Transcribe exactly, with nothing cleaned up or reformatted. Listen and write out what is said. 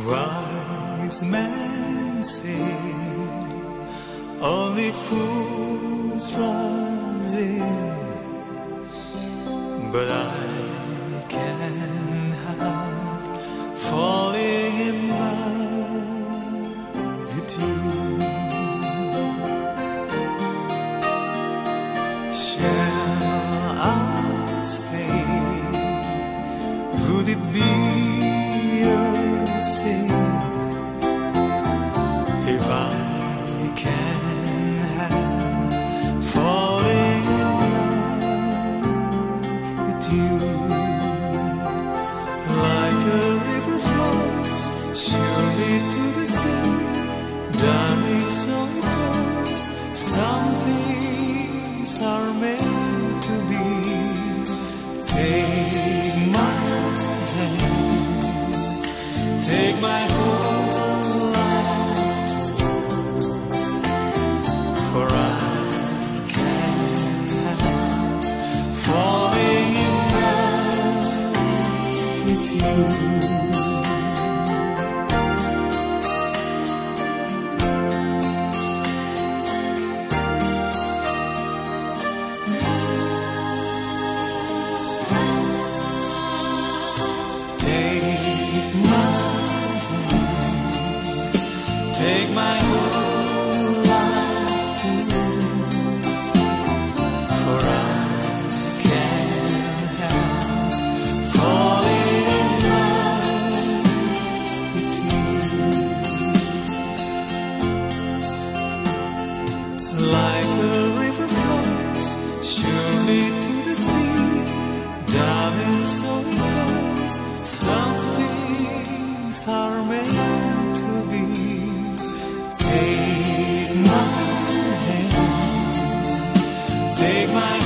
Wise men say only fools rush in, but I can't help falling in love with you. Shall I stay? Would it be a sin if I can have falling in love with you? Like a river flows surely to the sea, darling, so it goes. Some things are meant to be. Take my hand, take my whole life too, for I can't help falling in love with you. Take my whole life too, for I can't help falling in love with you. Like a river flows surely to the sea, darling, so it goes. Some things are meant to be. Take my hand, take my